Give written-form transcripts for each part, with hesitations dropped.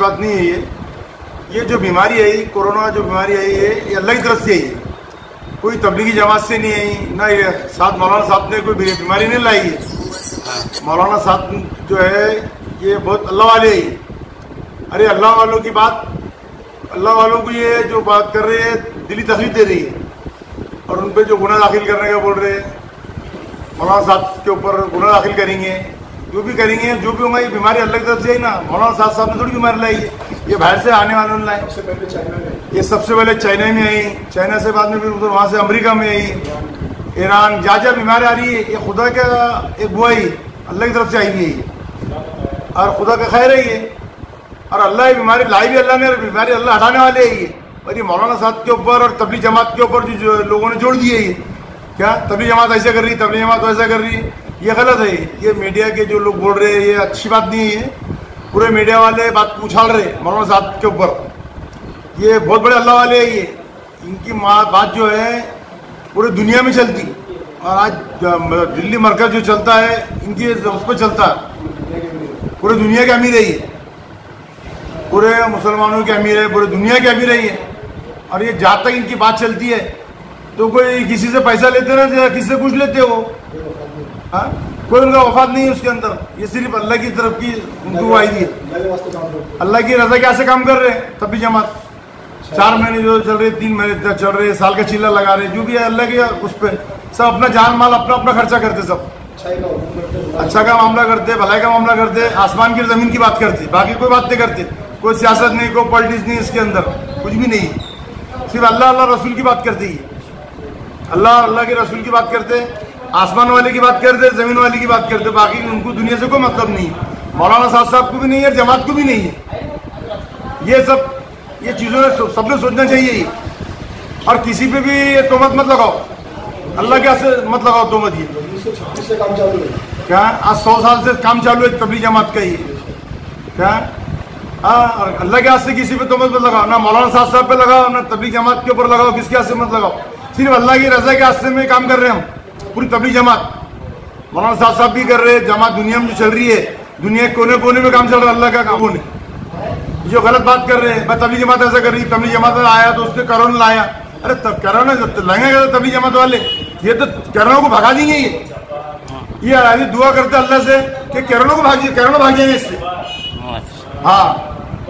बात नहीं है। ये जो बीमारी आई, कोरोना जो बीमारी आई है, ये अल्लाह की तरफ से आई है, कोई तबलीगी जमात से नहीं आई ना। ये साथ मौलाना साहब ने कोई बीमारी नहीं लाई है। मौलाना साहब जो है ये बहुत अल्लाह वाले ही। अरे अल्लाह वालों की बात, अल्लाह वालों को ये जो बात कर रहे हैं दिली तकलीफ दे रही है और उन पर जो गुनाह दाखिल करने का बोल रहे हैं, मौलाना साहब के ऊपर गुनाह दाखिल करेंगे, जो भी करेंगे, जो भी होगा। ये बीमारी अल्लाह की तरफ से आई ना। मौलाना साहब ने थोड़ी बीमारी लाई है, ये बाहर से आने वालों ने लाई। सबसे पहले चाइना में, ये सबसे पहले चाइना में आई, चाइना से बाद में फिर उधर वहाँ से अमेरिका में आई, ईरान, जहाँ बीमारी आ रही है ये खुदा का एक बुआई अल्लाह की तरफ से आई हुई है और खुदा का खैर है ये। और अल्लाह ये बीमारी लाई भी अल्लाह ने, और बीमारी अल्लाह हटाने वाले है ये। और ये मौलाना साहब के ऊपर और तबलीग जमात के ऊपर जो लोगों ने जोड़ दिए ये, क्या तबलीग जमात ऐसा कर रही, तबलीग जमात वैसा कर रही, ये गलत है। ये मीडिया के जो लोग बोल रहे हैं ये अच्छी बात नहीं है। पूरे मीडिया वाले बात उछाल रहे मौलाना साहब के ऊपर। ये बहुत बड़े अल्लाह वाले है ये। इनकी बात जो है पूरी दुनिया में चलती, और आज दिल्ली मरकज जो चलता है इनकी उस पर चलता है। पूरे दुनिया के अमीर है ये, पूरे मुसलमानों के अमीर है, पूरे दुनिया के अमीर है ये। और ये जहाँ तक इनकी बात चलती है तो कोई किसी से पैसा लेते ना, किसी से कुछ लेते हो, हाँ, कोई उनका वफाद नहीं है उसके अंदर। ये सिर्फ अल्लाह की तरफ की उनको आई है, अल्लाह की रजा कैसे काम कर रहे हैं। तबलीग जमात 4 महीने जो चल रहे, 3 महीने चल रहे, साल का चिल्ला लगा रहे, जो भी है अल्लाह के उस पर सब अपना जान माल अपना अपना खर्चा करते, सब अच्छा का मामला करते, भलाई का मामला करते, आसमान की जमीन की बात करते, बाकी कोई बात नहीं करते। कोई सियासत नहीं, कोई पॉलिटिक्स नहीं, इसके अंदर कुछ भी नहीं। सिर्फ अल्लाह अल्लाह रसूल की बात करते ही, अल्लाह अल्लाह के रसूल की बात करते, आसमान वाले की बात करते, जमीन वाले की बात करते। बाकी उनको दुनिया से कोई मतलब नहीं है। मौलाना साहब को भी नहीं है, जमात को भी नहीं है। ये सब ये चीज़ों में सबने सोचना चाहिए। और किसी पे भी ये तोहमत मत लगाओ, अल्लाह के से मत लगाओ तोहमत। ये 1926 से काम चालू है क्या? आज 100 साल से काम चालू है तबलीग जमात का, ये क्या? हाँ, और अल्लाह के हाथ से किसी पे तोहमत मत लगाओ, ना मौलाना साहब पे लगाओ, ना तबलीग जमात के ऊपर लगाओ, किसके हाथ से मत लगाओ। सिर्फ अल्लाह की रजा के हाथ से में काम कर रहे हैं हम, पूरी तबलीग जमात। मौलाना साहब भी कर रहे हैं, जमात दुनिया में जो चल रही है, दुनिया के कोने कोने में काम चल रहा है अल्लाह का काम होने। जो गलत बात कर रहे हैं, मैं तबलीग जमात ऐसा कर रही, तबलीग जमात आया तो उसने कोरोना लाया। अरे तब कोरोना लाएंगे तबलीग जमात वाले, ये तो कोरोना को भगा देंगे। ये आदमी दुआ करते अल्लाह से कि कोरोना को भाग जाएंगे इससे। हाँ,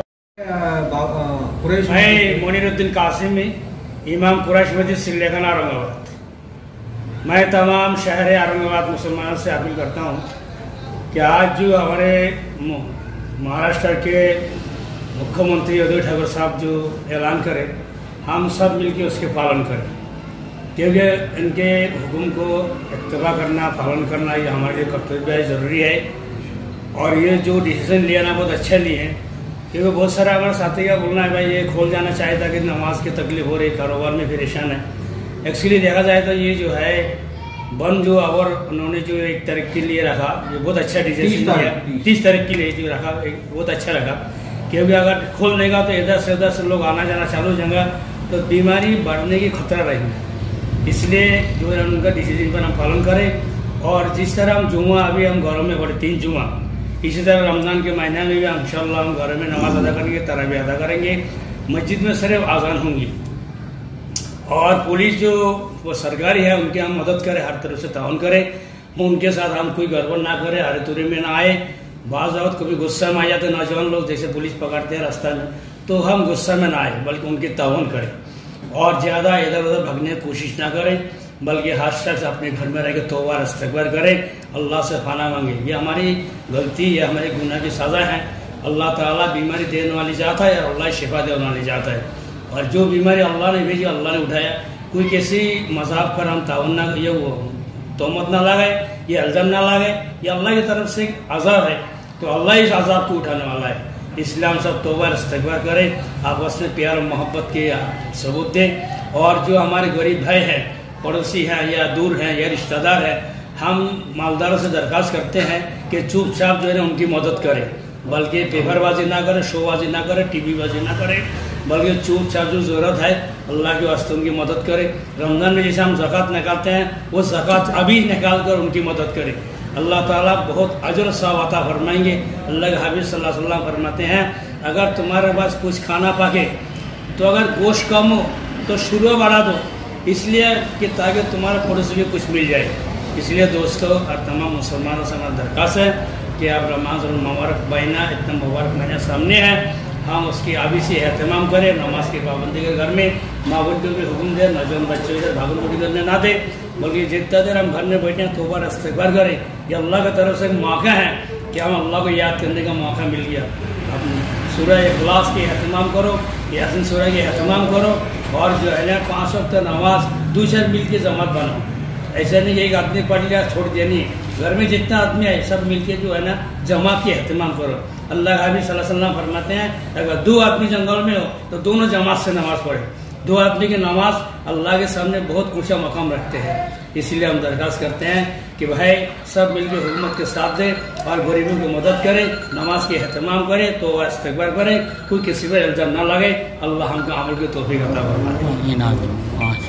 मैं मोनिरुद्दीन कासिमी, इमाम कुरैश मस्जिद सिल्लेखन औरंगाबाद। मैं तमाम शहर औरंगाबाद मुसलमानों से अपील करता हूँ कि आज जो हमारे महाराष्ट्र के मुख्यमंत्री उद्धव ठाकरे साहब जो ऐलान करें, हम सब मिलकर उसके पालन करें, क्योंकि इनके हुक्म को इत्तबा करना, पालन करना ये हमारे लिए कर्तव्य है, ज़रूरी है। और ये जो डिसीजन लिया ना बहुत अच्छा लिए हैं, क्योंकि बहुत सारे हमारे साथी का बोलना है भाई ये खोल जाना चाहिए था कि नमाज की तकलीफ हो रही, कारोबार में परेशान है। एक्चुअली देखा जाए तो ये जो है बंद जो और उन्होंने जो एक तारीख के लिए रखा, ये बहुत अच्छा डिसीजन लिया। 30 तारीख के लिए जो रखा बहुत अच्छा रखा, क्योंकि अगर खोल देगा तो इधर से लोग आना जाना चालू हो जाएगा तो बीमारी बढ़ने की खतरा रहेगा। इसलिए जो है उनका डिसीजन पर हम पालन करें। और जिस तरह हम जुम्मा अभी हम घरों में पढ़े 3 जुम्मा, इसी तरह रमज़ान के महीने में भी इंशाअल्लाह हम घरों में नमाज अदा करेंगे, तरावी अदा करेंगे, मस्जिद में सिर्फ आज़ान होंगी। और पुलिस जो वो सरकारी है उनकी हम मदद करें, हर तरफ से ताउन करें, उनके साथ हम कोई गड़बड़ ना करें, हरे तुरे में ना आए। बाज़ औरत कभी गुस्सा में आ जाते नौजवान लोग, जैसे पुलिस पकड़ते हैं रास्ता में, तो हम गुस्सा में ना आए बल्कि उनकी ताउन करें। और ज़्यादा इधर उधर भागने की कोशिश ना करें, बल्कि हादसा से अपने घर में रह के तौबा इस्तिग़फ़ार करें, अल्लाह से पाना मांगे। ये हमारी गलती, ये हमारे गुनाह की सज़ा है। अल्लाह ताला बीमारी देने वाली जाता है और अल्लाह शिफा देने वाली जाता है। और जो बीमारी अल्लाह ने भेजी अल्लाह ने उठाया, कोई किसी मज़ाक पर हम ताउन ना, ये वो तोहमत ना लगाए, ये इल्ज़ाम ना लगाए, ये अल्लाह की तरफ से अज़ाब है, तो अल्लाह इस अज़ाब को उठाने वाला है। इसलिए हम सब तौबा इस्तिग़फ़ार करें, आपस में प्यार और मोहब्बत के सबूत दें। और जो हमारे गरीब भाई हैं, पड़ोसी हैं या दूर हैं या रिश्तेदार हैं, हम मालदारों से दरख्वास्त करते हैं कि चुपचाप जो है उनकी मदद करें, बल्कि पेपरबाजी ना करें, शोबाजी ना करें, टीवी बाजी ना करें, बल्कि चुपचाप जो ज़रूरत है अल्लाह के वास्ते उनकी मदद करें। रमज़ान में जैसे हम ज़कात निकालते हैं, वो ज़कात अभी निकाल कर उनकी मदद करें। अल्लाह ताला बहुत अजर सवाब अता फरमाएंगे। अल्लाह के हबीब सल्लल्लाहु अलैहि वसल्लम फरमाते हैं, अगर तुम्हारे पास कुछ खाना पाके तो अगर गोश्त कम हो तो शुरू बढ़ा दो, इसलिए कि ताकि तुम्हारे पड़ोसी भी कुछ मिल जाए। इसलिए दोस्तों और तमाम मुसलमानों से हमारा दरख्वास्त है कि आप रमज़ान मुबारक महीना, इतना मुबारक महीना सामने है, हम उसकी आबी से एहतमाम करें, नमाज की पाबंदी के घर में माँ बच्चों को हुक्म दे, नौजवान बच्चों इधर भागदौड़ी करने ना दे, बल्कि जितना देर हम घर में बैठे हैं तौबा इस्तिग़फ़ार करें। ये अल्लाह की तरफ से एक मौका है कि हम अल्लाह को याद करने का मौका मिल गया। अब सूरह इखलास की एहतमाम करो, यासीन सूरह की एहतमाम करो, और जो है ना 5 वक्त नमाज दूसरे मिल के जमात बनाओ। ऐसा नहीं कि एक आदमी पढ़ लिया छोड़ दिया, नहीं, घर में जितना आदमी है सब मिलके जो है ना जमात की एहतमाम करो। अल्लाह के नबी सल्लल्लाहु अलैहि वसल्लम फरमाते हैं अगर 2 आदमी जंगल में हो तो दोनों जमात से नमाज पढ़े। 2 आदमी की नमाज अल्लाह के सामने बहुत ऊंचा मकाम रखते हैं। इसीलिए हम दरख्वास्त करते हैं कि भाई सब मिलकर हुकूमत के साथ दें और गरीबों की मदद करें, नमाज की एहतमाम करें, तो वह इस्तिग़फ़ार करें, कोई किसी पर इल्ज़ाम न लगे। अल्लाह हमको अमल की तौफ़ीक़ अता फरमाए।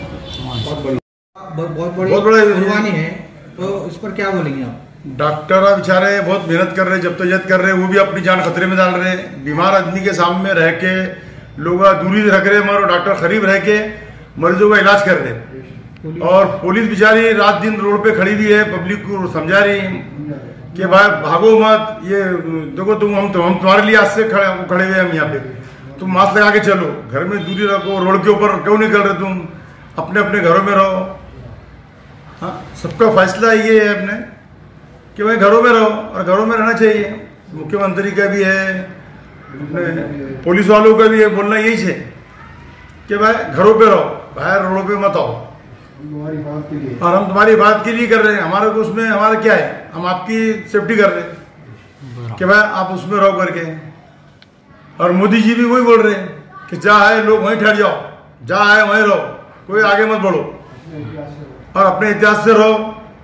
बहुत बड़ी कुर्बानी है, तो इस पर क्या बोलेंगे आप? डॉक्टर बेचारे बहुत मेहनत कर रहे हैं, जद्दोजहद कर रहे हैं, वो भी अपनी जान खतरे में डाल रहे हैं। बीमार आदमी के सामने रह के लोग दूरी रख रहे हैं, मगर डॉक्टर करीब रह के मरीजों का इलाज कर रहे हैं। और पुलिस बेचारी रात दिन रोड पे खड़ी हुई है, पब्लिक को समझा रही कि भाई भागो मत, ये देखो हम तुम्हारे लिए आज से खड़े हुए हम यहाँ पे, तुम मास्क लगा के चलो, घर में दूरी रखो, रोड के ऊपर क्यों निकल रहे तुम, अपने अपने घरों में रहो। हाँ, सबका फैसला ये है अपने कि भाई घरों में रहो, और घरों में रहना चाहिए। मुख्यमंत्री का भी है, अपने पुलिस वालों का भी है, बोलना यही है कि भाई घरों पे रहो, बाहर रोडों पे मत आओ। और हम तुम्हारी बात के लिए कर रहे हैं, हमारे को उसमें हमारा क्या है, हम आपकी सेफ्टी कर रहे हैं कि भाई आप उसमें रहो करके। और मोदी जी भी वही बोल रहे हैं कि जहाँ है लोग वहीं ठहर जाओ, जहाँ है वहीं रहो, कोई आगे मत बढ़ो और अपने इतिहास से रहो।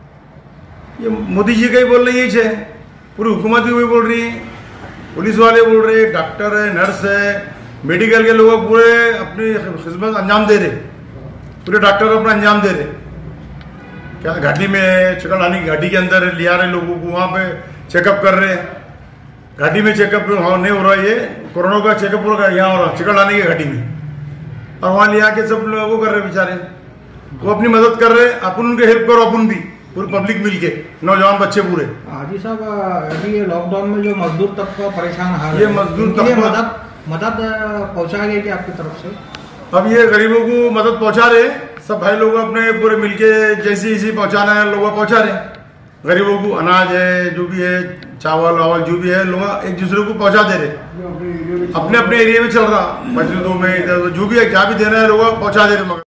ये मोदी जी का ही बोल रही है, पूरी हुकूमत भी वही बोल रही है, पुलिस वाले बोल रहे हैं, डॉक्टर है, नर्स है, मेडिकल के लोग पूरे अपनी खिदमत अंजाम दे रहे, पूरे डॉक्टर अपना अंजाम दे रहे। क्या घाटी में चिकलधानी घाटी के अंदर ले आ रहे लोगों को, वहाँ पे चेकअप कर रहे हैं। घाटी में चेकअप नहीं हो रहा, ये कोरोना का चेकअप हो रहा है यहाँ हो रहा, चिकलधानी की घाटी में, और वहाँ ले आके सब लोग वो कर रहे बेचारे, वो अपनी मदद कर रहे। अपन उनके हेल्प करो, अपन भी पूरी पब्लिक मिलके, नौजवान बच्चे पूरे। हाजी साहब, अभी ये लॉकडाउन में जो मजदूर तबका परेशान हाल, ये मजदूर तबका मदद पहुंचा गई आपकी तरफ से? अब ये गरीबों को मदद पहुंचा रहे, सब भाई लोग अपने पूरे मिलके जैसी पहुंचाना है लोग पहुंचा रहे। गरीबों को अनाज है, जो भी है, चावल वावल जो भी है, लोग एक दूसरे को पहुंचा दे रहे, अपने अपने एरिया में चल रहा, मस्जिदों में, इधर जो भी है, क्या भी देना है लोग पहुंचा दे रहे।